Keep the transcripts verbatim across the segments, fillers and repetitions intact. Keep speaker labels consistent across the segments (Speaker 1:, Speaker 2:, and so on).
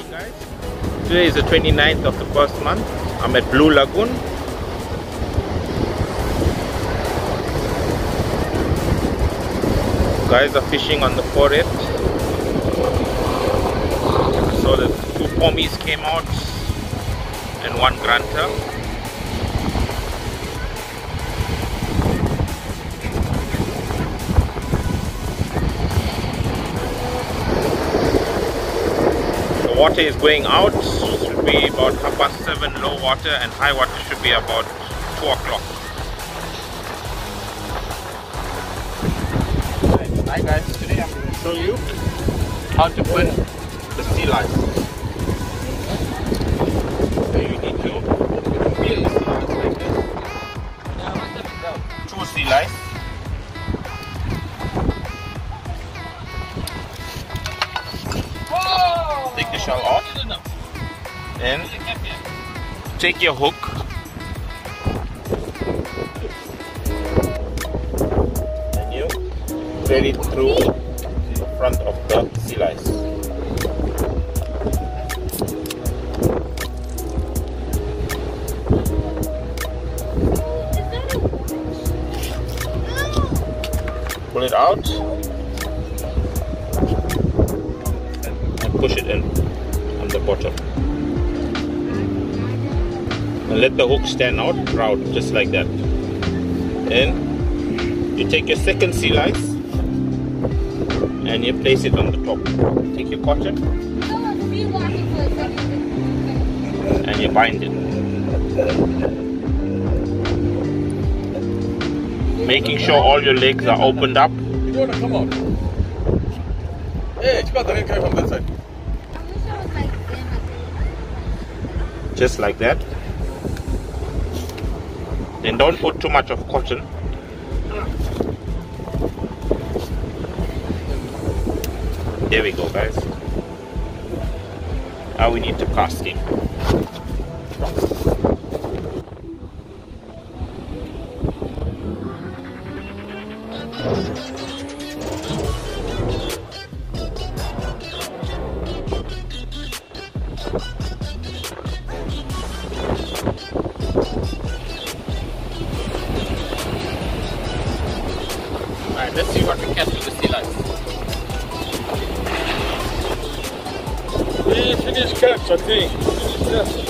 Speaker 1: Guys, today is the twenty-ninth of the first month. I'm at Blue Lagoon. Guys are fishing on the forehead. So the two pommies came out and one grunter. Water is going out. Should be about half past seven low water, and high water should be about two o'clock. Hi guys, today I'm going to show you how to put the sea lice. So you need to peel the sea lice like this. Two sea lice. Take the shell off and take your hook and you thread it through the front of the sea lice. Pull it out and push it in on the bottom. And let the hook stand out proud, just like that. Then you take your second sea lice and you place it on the top. Take your cotton and you bind it, making sure all your legs are opened up.
Speaker 2: You don't want to come out. Hey, you got the come from that side.
Speaker 1: Just like that. Then don't put too much of cotton. There we go, guys. Now we need to cast him. Alright, let's see what we catch with the sea lice.
Speaker 2: We finished catch, I think. Finished catch.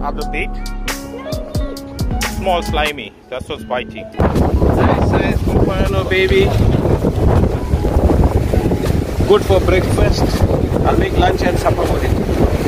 Speaker 1: other bait. Small slimy, that's what's biting.
Speaker 3: Nice size pompano, baby. Good for breakfast. I'll make lunch and supper with it.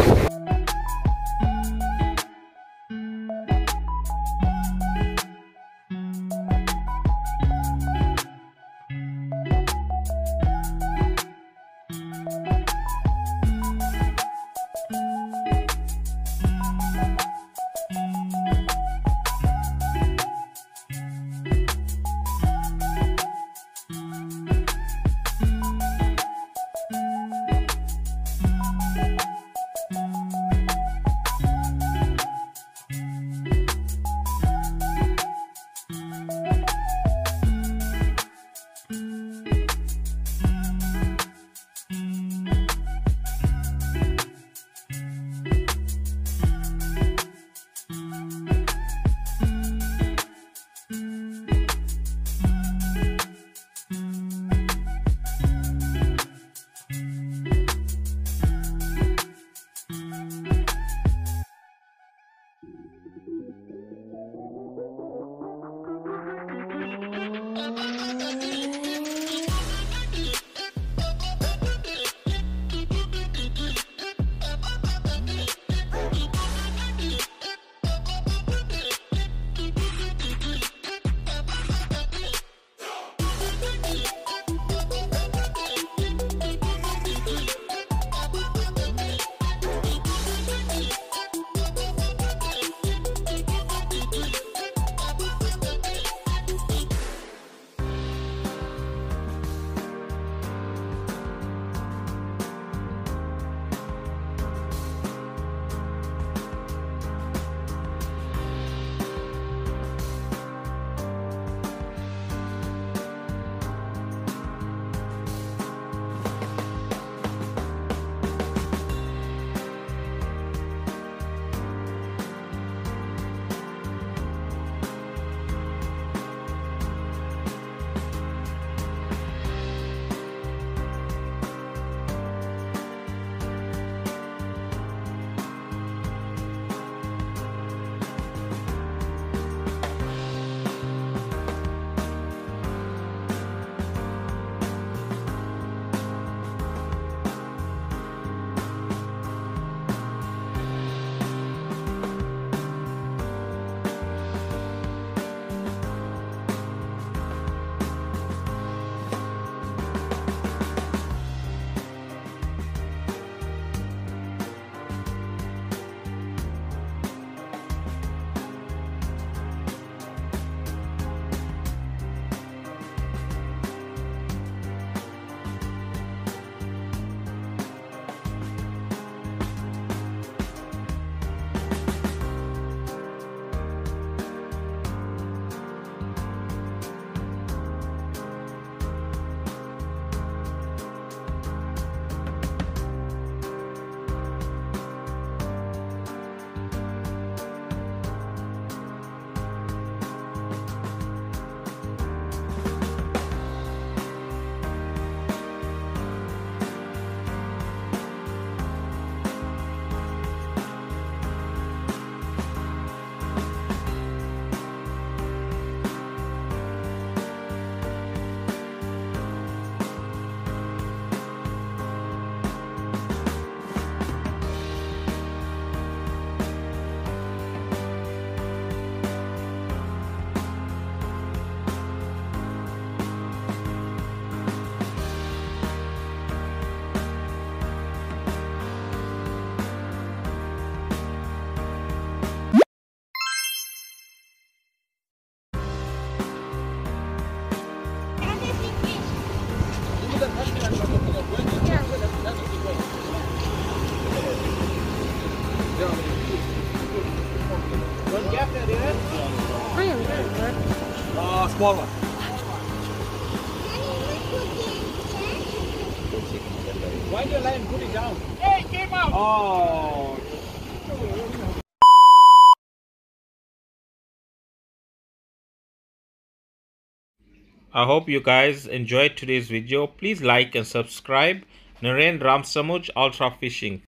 Speaker 2: Uh, small one.
Speaker 3: Wind your line, put it down.
Speaker 2: Hey, it came out.
Speaker 3: Oh.
Speaker 1: I hope you guys enjoyed today's video. Please like and subscribe. Naren Ramsamuj Ultra Fishing.